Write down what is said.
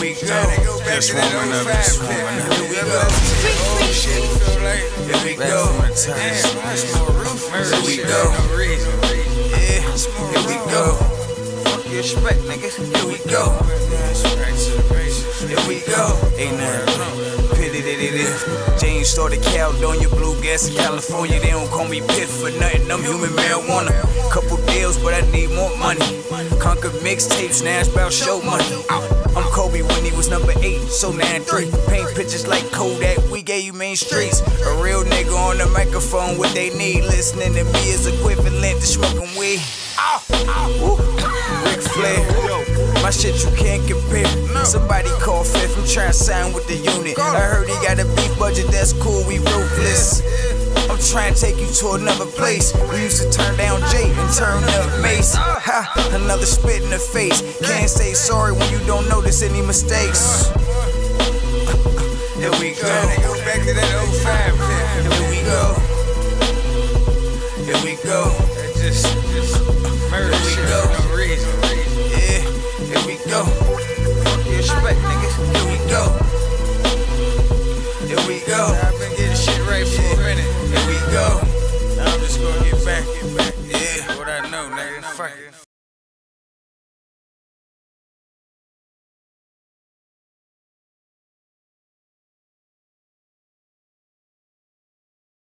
we go. Just warming up, just warming up. Here we go. Oh shit, feel like. Here we go. Here we go. Yeah, here we go. Fuck your respect, niggas. Here we go. Here we go. Ain't nothing. Pity that James started cow on your blue gas in California. They don't call me Piff for nothing. I'm human marijuana. Couple deals, but I need more money. Conquered mixtapes, now it's about show money. I'm Kobe when he was number 8, so now I'm 3. Paint pictures like Kodak, we gave you main streets. A real nigga on the microphone, what they need. Listening to me is equivalent to smoking weed. Ric Flair, my shit you can't compare. Somebody call Piff, I'm trying to sign with the unit. I heard he got a beef budget, that's cool, we ruthless. I'm trying to take you to another place. We used to turn down Jay and turn up Mace. Ha, another spit in the face. Can't say sorry when you don't notice any mistakes. Here we go. Go back to that 05 Piff. Here we go. Here we go. Just murder shit for no reason. Yeah, here we go. Fuck your respect, niggas. Here we go. Here we go. I've been getting shit right for a minute. Here we go. Now I'm just gonna get back. Yeah, what I know, nigga. Fuck it.